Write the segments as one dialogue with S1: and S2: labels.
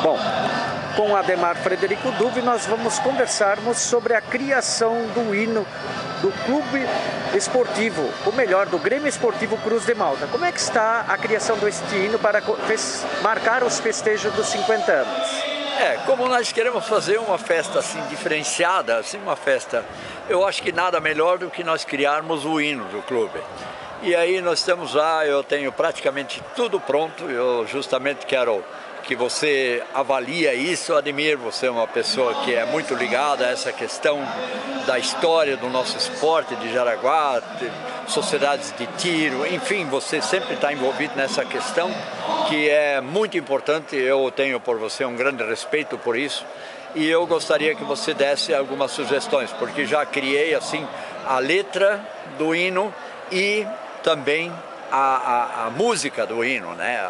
S1: Bom, com Ademar Frederico Duve nós vamos conversarmos sobre a criação do hino do Clube Esportivo, ou melhor, do Grêmio Esportivo Cruz de Malta. Como é que está a criação deste hino para marcar os festejos dos 50 anos?
S2: Como nós queremos fazer uma festa assim diferenciada, assim uma festa, eu acho que nada melhor do que nós criarmos o hino do clube. E aí nós estamos lá, eu tenho praticamente tudo pronto, eu justamente quero que você avalie isso. Ademir, você é uma pessoa que é muito ligada a essa questão da história do nosso esporte de Jaraguá, de sociedades de tiro, enfim, você sempre está envolvido nessa questão que é muito importante. Eu tenho por você um grande respeito por isso e eu gostaria que você desse algumas sugestões, porque já criei assim a letra do hino e também a música do hino, né?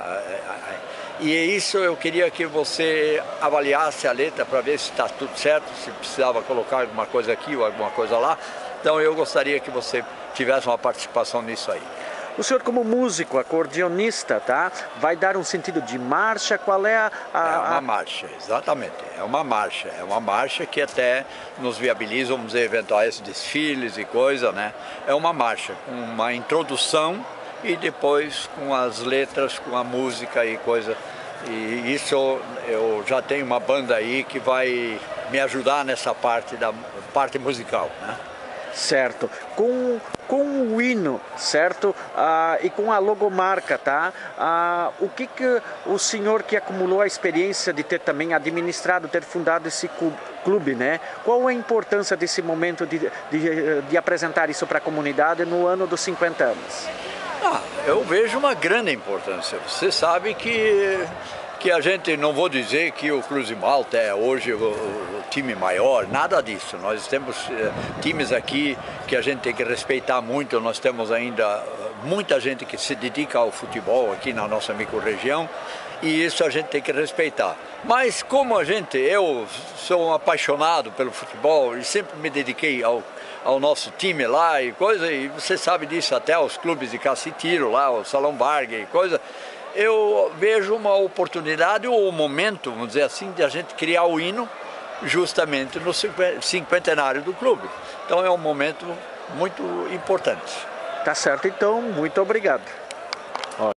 S2: E isso eu queria que você avaliasse a letra para ver se está tudo certo, se precisava colocar alguma coisa aqui ou alguma coisa lá. Então eu gostaria que você tivesse uma participação nisso aí.
S1: O senhor, como músico, acordeonista, tá? Vai dar um sentido de marcha? Qual é
S2: É uma marcha, exatamente. É uma marcha que até nos viabiliza, vamos dizer, eventuais desfiles e coisa, né? É uma marcha, uma introdução e depois com as letras, com a música e coisa. E isso eu já tenho uma banda aí que vai me ajudar nessa parte musical, né?
S1: Certo. Com o hino, certo? E com a logomarca, tá? O que o senhor que acumulou a experiência de ter também administrado, ter fundado esse clube, né? Qual a importância desse momento de apresentar isso para a comunidade no ano dos 50 anos?
S2: Eu vejo uma grande importância. Você sabe que a gente, não vou dizer que o Cruz de Malta é hoje o time maior, nada disso. Nós temos times aqui que a gente tem que respeitar muito. Nós temos ainda muita gente que se dedica ao futebol aqui na nossa microrregião e isso a gente tem que respeitar. Mas como eu sou um apaixonado pelo futebol e sempre me dediquei ao nosso time lá e coisa, e você sabe disso, até os clubes de caça e tiro lá, o Salão Barga e coisa, eu vejo uma oportunidade ou um momento, vamos dizer assim, de a gente criar o hino justamente no cinquentenário do clube. Então é um momento muito importante.
S1: Tá certo, então, muito obrigado.